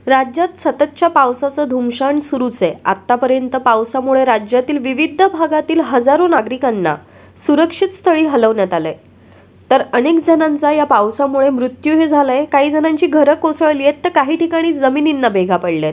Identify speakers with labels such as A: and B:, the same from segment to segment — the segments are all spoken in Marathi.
A: राज्यात सततच्या पावसाचं धुमशान सुरूच आहे। आतापर्यंत पावसामुळे राज्यातील विविध भागातील हजारो नागरिकांना सुरक्षित स्थळी हलवण्यात आलंय। तर अनेक जणांचा या पावसामुळे मृत्यूही झालाय। काही जणांची घरं कोसळली आहेत, तर काही ठिकाणी जमिनींना भेगा पडल्यात।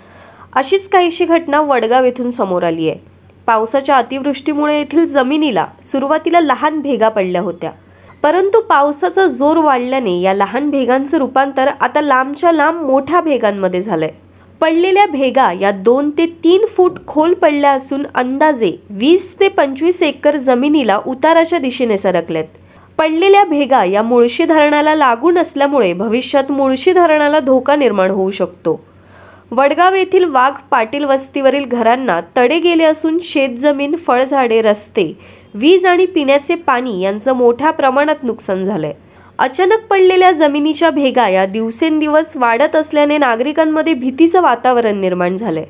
A: अशीच काहीशी घटना वडगाव येथून समोर आली आहे। पावसाच्या अतिवृष्टीमुळे येथील जमिनीला सुरुवातीला लहान भेगा पडल्या होत्या, परंतु पावसाचा जोर वाढल्याने या लहान भेगांचं रूपांतर आता लांबच्या लांब मोठ्या भेगांमध्ये झालंय। पडलेल्या भेगा या 2 ते 3 फूट खोल पडल्या असून अंदाजे 20 ते 25 एकर जमिनीला उताराच्या दिशेने सरकल्यात। पडलेल्या भेगा या मुळशी धरणाला लागून असल्यामुळे भविष्यात मुळशी धरणाला धोका निर्माण होऊ शकतो। वडगाव येथील वाघ पाटील वस्तीवरील घरांना तडे गेले असून शेतजमीन, फळझाडे, रस्ते, वीज आणि पिण्याचे पाणी यांचं मोठ्या प्रमाणात नुकसान झालंय। अचानक पडलेल्या जमिनीच्या भेगा या दिवसेंदिवस वाढत असल्याने नागरिकांमध्ये भीतीचं वातावरण निर्माण झालंय।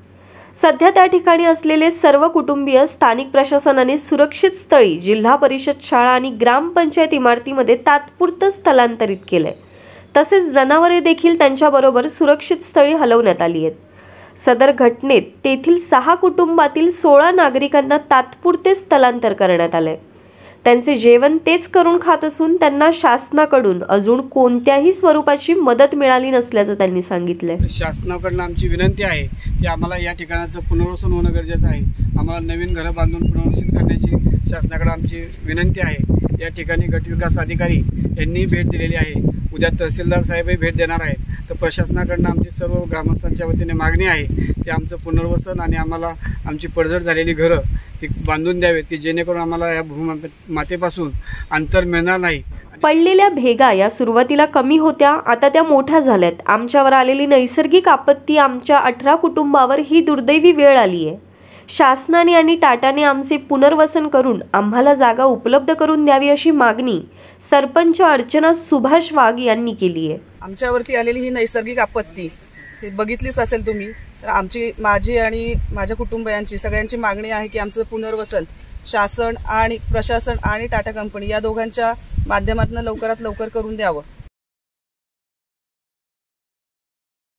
A: सध्या त्या ठिकाणी असलेले सर्व कुटुंबीय स्थानिक प्रशासनाने सुरक्षित स्थळी जिल्हा परिषद शाळा आणि ग्रामपंचायत इमारतीमध्ये तात्पुरतं स्थलांतरित केलंय। तसेच जनावरे देखील त्यांच्याबरोबर सुरक्षित स्थळी हलवण्यात आली आहेत। सदर घटनेत तेथील 6 कुटुंबातील 16 नागरिकांना तात्पुरते स्थलांतर करण्यात आले। त्यांचे जेवण तेच करून खात असून त्यांना शासनाकडून अजून कोणत्याही स्वरूपाची मदत मिळाली नसल्याचं त्यांनी सांगितले।
B: शासनाकडून आमची विनंती आहे की आम्हाला या ठिकाणाचं पुनर्वसन होणं गरजेचं आहे। आम्हाला नवीन घरं बांधून पुनर्वसित करण्याची शासनाकडे आमची विनंती आहे। या ठिकाणी गट विकास अधिकारी यांनी भेट दिलेली आहे। उद्या तहसीलदार साहेबही भेट देणार आहेत। तर प्रशासनाकडून आमची सर्व ग्रामस्थांच्या वतीने मागणी आहे की आमचं पुनर्वसन आणि आम्हाला आमची पडझड झालेली घरं ती बांधून द्यावेत, की जेणेकरून आम्हाला या भूमातेपासून अंतर मिळणार नाही।
A: पडलेल्या भेगा या सुरुवातीला कमी होत्या, आता त्या मोठ्या झाल्यात। आमच्यावर आलेली नैसर्गिक आपत्ती आमच्या 18 कुटुंबावर ही दुर्दैवी वेळ आली आहे। शासनाने आणि टाटाने आमचे पुनर्वसन करून आम्हाला जागा उपलब्ध करून द्यावी अशी मागणी सरपंच अर्चना सुभाष वाघ यांनी केली आहे।
C: आमच्यावरती आलेली ही नैसर्गिक आपत्ती हे बघितलीच असेल तुम्ही, तर माझी आणि माझ्या कुटुंबियांची सगळ्यांची मागणी आहे की आमचं पुनर्वसन शासन आणि प्रशासन आणि टाटा कंपनी या दोघांच्या माध्यमातून लवकरात लवकर करून द्यावं।